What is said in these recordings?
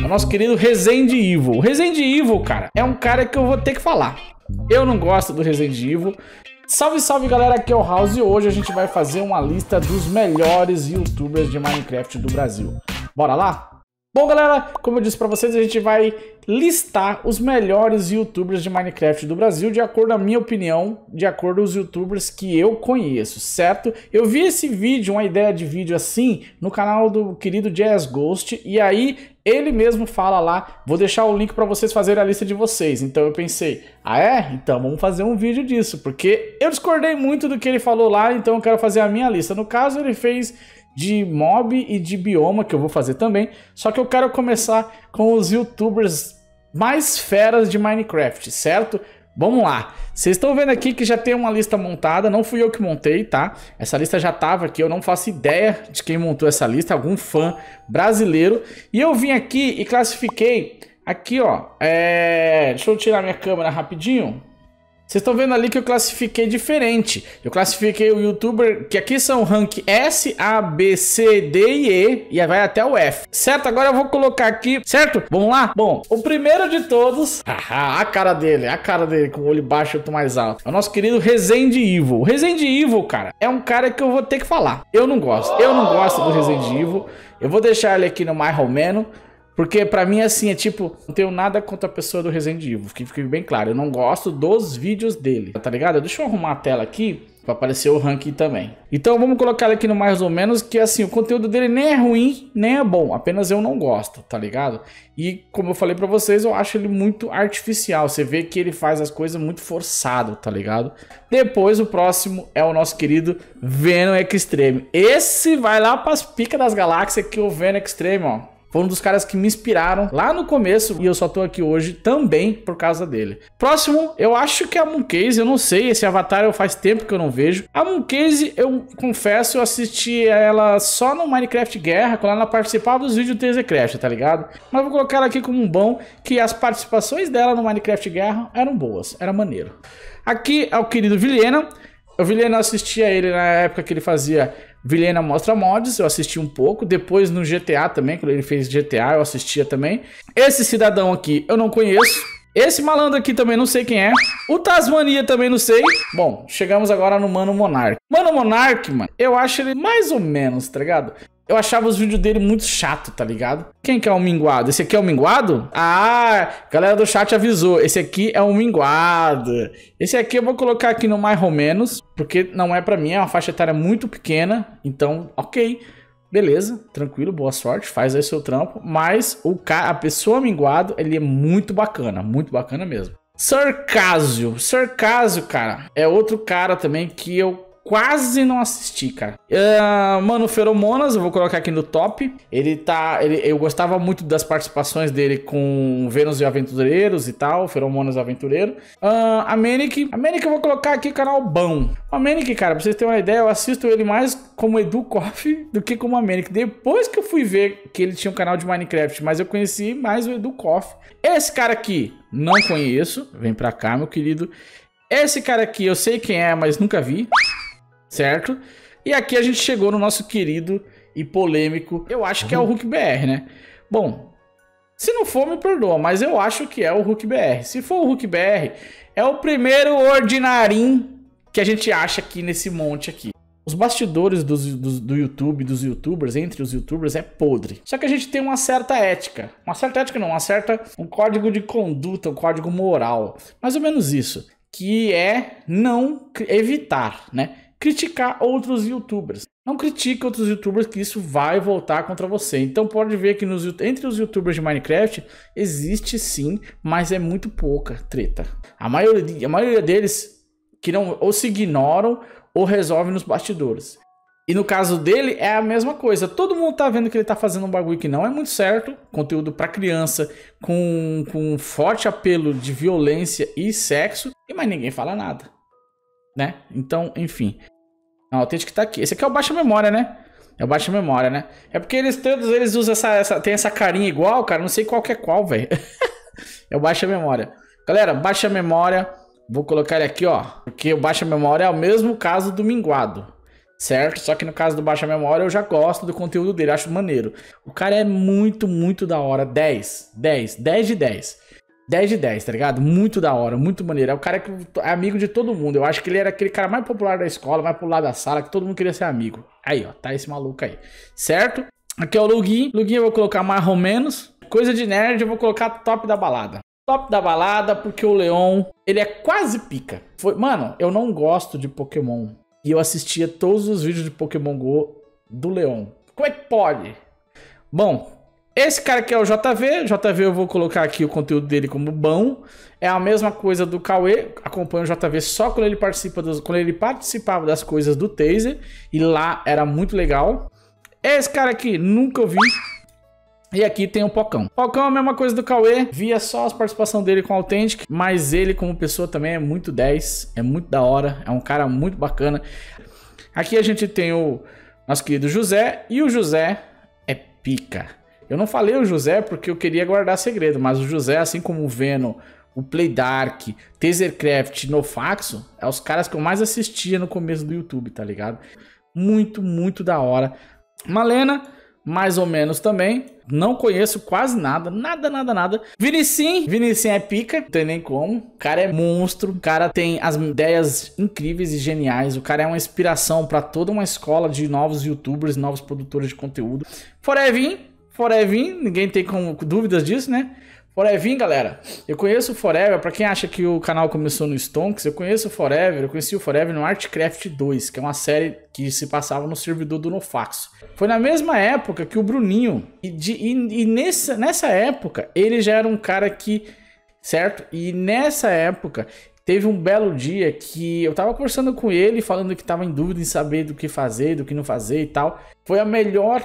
o nosso querido Resident Evil. O Resident Evil, cara, é um cara que eu vou ter que falar. Eu não gosto do Resident Evil. Salve, salve, galera, aqui é o House e hoje a gente vai fazer uma lista dos melhores youtubers de Minecraft do Brasil. Bora lá? Bom, galera, como eu disse pra vocês, a gente vai listar os melhores youtubers de Minecraft do Brasil de acordo, na minha opinião, de acordo com os youtubers que eu conheço, certo? Eu vi esse vídeo, uma ideia de vídeo assim, no canal do querido Jazz Ghost, e aí ele mesmo fala lá, vou deixar o link pra vocês fazerem a lista de vocês. Então eu pensei, ah é? Então vamos fazer um vídeo disso, porque eu discordei muito do que ele falou lá, então eu quero fazer a minha lista. No caso, ele fez de mob e de bioma, que eu vou fazer também, só que eu quero começar com os youtubers mais feras de Minecraft, certo? Vamos lá, vocês estão vendo aqui que já tem uma lista montada, não fui eu que montei, tá? Essa lista já tava aqui, eu não faço ideia de quem montou essa lista, algum fã brasileiro. E eu vim aqui e classifiquei, aqui ó, deixa eu tirar minha câmera rapidinho. Vocês estão vendo ali que eu classifiquei diferente. Eu classifiquei o youtuber, que aqui são rank S, A, B, C, D e E, e vai até o F. Certo? Agora eu vou colocar aqui, certo? Vamos lá? Bom, o primeiro de todos, a cara dele, com o olho baixo e outro mais alto. É o nosso querido Resident Evil. O Resident Evil, cara, é um cara que eu vou ter que falar. Eu não gosto do Resident Evil. Eu vou deixar ele aqui no mais ou menos. Porque pra mim, assim, é tipo, não tenho nada contra a pessoa do Resident Evil, que fique bem claro, eu não gosto dos vídeos dele, tá ligado? Deixa eu arrumar a tela aqui pra aparecer o ranking também. Então vamos colocar ele aqui no mais ou menos, que assim, o conteúdo dele nem é ruim, nem é bom, apenas eu não gosto, tá ligado? E como eu falei pra vocês, eu acho ele muito artificial, você vê que ele faz as coisas muito forçado, tá ligado? Depois o próximo é o nosso querido Venom Extreme. Esse vai lá pras picas das galáxias, que o Venom Extreme, ó. Foi um dos caras que me inspiraram lá no começo e eu só tô aqui hoje também por causa dele. Próximo, eu acho que é a Mooncase, eu não sei, esse avatar eu faz tempo que eu não vejo. A Mooncase, eu confesso, eu assisti ela só no Minecraft Guerra, quando ela participava dos vídeos do TZCraft, tá ligado? Mas eu vou colocar ela aqui como um bom, que as participações dela no Minecraft Guerra eram boas, era maneiro. Aqui é o querido Vilhena. O Vilhena, eu assistia ele na época que ele fazia Vilhena Mostra Mods, eu assisti um pouco. Depois no GTA também, quando ele fez GTA, eu assistia também. Esse cidadão aqui eu não conheço. Esse malandro aqui também não sei quem é. O Tasmania também não sei. Bom, chegamos agora no Mano Monark. Mano Monark, mano, eu acho ele mais ou menos, tá ligado? Eu achava os vídeos dele muito chato, tá ligado? Quem que é o minguado? Esse aqui é o minguado? Ah, galera do chat avisou. Esse aqui é o minguado. Esse aqui eu vou colocar aqui no mais ou menos, porque não é pra mim, é uma faixa etária muito pequena. Então, ok. Beleza, tranquilo, boa sorte, faz aí seu trampo. Mas a pessoa minguado, ele é muito bacana mesmo. Sarcásio, cara, é outro cara também que eu quase não assisti, cara. Mano, Feromonas, eu vou colocar aqui no top. Eu gostava muito das participações dele com Vênus e Aventureiros e tal, Feromonas e Aventureiro. A Manic eu vou colocar aqui canal bom. A Manic, cara, pra vocês terem uma ideia, eu assisto ele mais como Edu Coffee do que como a Manic. Depois que eu fui ver que ele tinha um canal de Minecraft, mas eu conheci mais o Edu Coffee. Esse cara aqui, não conheço. Vem pra cá, meu querido. Esse cara aqui, eu sei quem é, mas nunca vi. Certo? E aqui a gente chegou no nosso querido e polêmico, eu acho que é o HuckBR, né? Bom, se não for, me perdoa, mas eu acho que é o HuckBR. Se for o HuckBR, é o primeiro ordinarim que a gente acha aqui nesse monte aqui. Os bastidores do YouTube, dos youtubers, entre os youtubers, é podre. Só que a gente tem uma certa ética. Um código de conduta, um código moral. Mais ou menos isso. Que é não evitar, né? Criticar outros youtubers. Não critique outros youtubers, que isso vai voltar contra você. Então pode ver que entre os youtubers de Minecraft existe sim, mas é muito pouca treta. A maioria deles que não ou se ignoram ou resolvem nos bastidores. E no caso dele é a mesma coisa. Todo mundo tá vendo que ele tá fazendo um bagulho que não é muito certo. Conteúdo pra criança com forte apelo de violência e sexo. Mas ninguém fala nada, né? Então, enfim. Não, tem que tá aqui. Esse aqui é o baixa memória, né? É o baixa memória, né? É porque todos eles usam tem essa carinha igual, cara. Não sei qual que é qual, velho. É o baixa memória. Galera, baixa memória. Vou colocar ele aqui, ó. Porque o baixa memória é o mesmo caso do minguado. certo? Só que no caso do Baixa Memória eu já gosto do conteúdo dele, acho maneiro. O cara é muito, muito da hora. 10 de 10. 10 de 10, tá ligado? Muito da hora, muito maneiro. É o cara que é amigo de todo mundo. Eu acho que ele era aquele cara mais popular da escola, mais popular da sala, que todo mundo queria ser amigo. Aí, ó, tá esse maluco aí, certo? Aqui é o Lugin. Lugin eu vou colocar mais ou menos. Coisa de nerd eu vou colocar top da balada. Top da balada porque o Leon, ele é quase pica. Mano, eu não gosto de Pokémon. E eu assistia todos os vídeos de Pokémon GO do Leon. Como é que pode? Bom, esse cara aqui é o JV. JV eu vou colocar aqui o conteúdo dele como bom. É a mesma coisa do Cauê. Acompanho o JV só quando ele participava das coisas do Taser. E lá era muito legal. Esse cara aqui nunca vi. E aqui tem o Pocão. Pocão é a mesma coisa do Cauê. Via só a participação dele com o Authentic. Mas ele como pessoa também é muito 10. É muito da hora. É um cara muito bacana. Aqui a gente tem o nosso querido José. E o José é pica. Eu não falei o José porque eu queria guardar segredo, mas o José, assim como o Venom, o Playdark, Tasercraft, Nofaxo, é os caras que eu mais assistia no começo do YouTube, tá ligado? Muito, muito da hora. Malena, mais ou menos também. Não conheço quase nada, nada. Vinicim é pica, não tem nem como. O cara é monstro, o cara tem as ideias incríveis e geniais. O cara é uma inspiração para toda uma escola de novos youtubers, novos produtores de conteúdo. Forevin, ninguém tem dúvidas disso, né? Forevin, galera, eu conheço o Forever, pra quem acha que o canal começou no Stonks, eu conheci o Forever no Artcraft 2, que é uma série que se passava no servidor do Nofaxo. Foi na mesma época que o Bruninho, e nessa época, ele já era um cara que, certo? E nessa época, teve um belo dia que eu tava conversando com ele, falando que tava em dúvida em saber do que fazer, do que não fazer e tal. Foi a melhor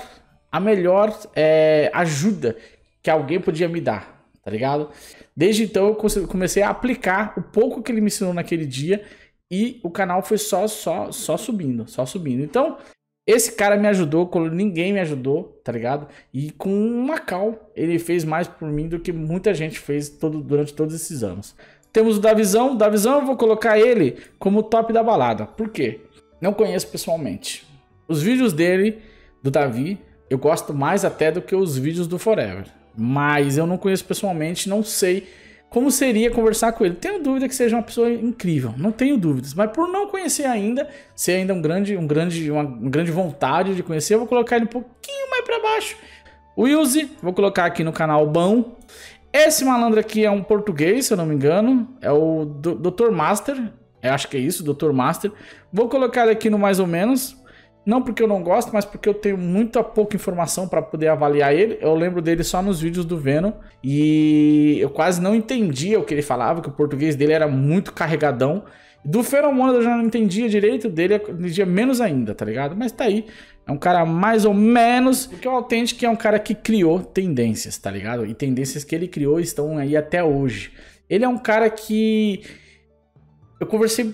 ajuda que alguém podia me dar, tá ligado? Desde então eu comecei a aplicar o pouco que ele me ensinou naquele dia e o canal foi só subindo. Então, esse cara me ajudou quando ninguém me ajudou, tá ligado? E com uma cal, ele fez mais por mim do que muita gente fez durante todos esses anos. Temos o Davizão. O Davizão eu vou colocar ele como top da balada. Por quê? Não conheço pessoalmente. Os vídeos dele, do Davi, eu gosto mais até do que os vídeos do Forever. Mas eu não conheço pessoalmente, não sei como seria conversar com ele. Tenho dúvida que seja uma pessoa incrível, não tenho dúvidas. Mas por não conhecer ainda, ser ainda uma grande vontade de conhecer, eu vou colocar ele um pouquinho mais pra baixo. O Wilzy, vou colocar aqui no canal bom. Esse malandro aqui é um português, se eu não me engano. É o Dr. Master. Eu acho que é isso, Dr. Master. Vou colocar ele aqui no mais ou menos. Não porque eu não gosto, mas porque eu tenho muita pouca informação para poder avaliar ele. Eu lembro dele só nos vídeos do Venom. E eu quase não entendia o que ele falava, que o português dele era muito carregadão. Do Feromônio eu já não entendia direito, dele eu entendia menos ainda, tá ligado? Mas tá aí. É um cara mais ou menos... Porque o Authentic é um cara que criou tendências, tá ligado? E tendências que ele criou estão aí até hoje. Ele é um cara que... Eu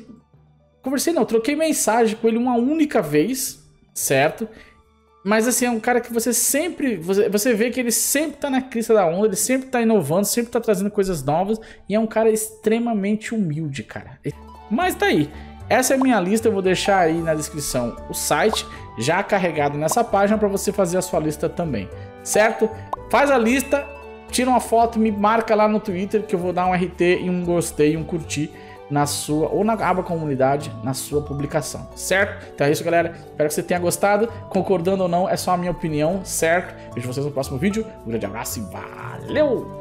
troquei mensagem com ele uma única vez, certo? Mas assim, é um cara que você vê que ele sempre tá na crista da onda, ele sempre tá inovando, sempre tá trazendo coisas novas, e é um cara extremamente humilde, cara. Mas tá aí, essa é a minha lista, eu vou deixar aí na descrição o site, já carregado nessa página, para você fazer a sua lista também, certo? Faz a lista, tira uma foto, me marca lá no Twitter, que eu vou dar um RT e um gostei, um curtir, na sua, ou na aba comunidade, na sua publicação, certo? Então é isso, galera, espero que você tenha gostado, concordando ou não, é só a minha opinião, certo? Vejo vocês no próximo vídeo, um grande abraço e valeu!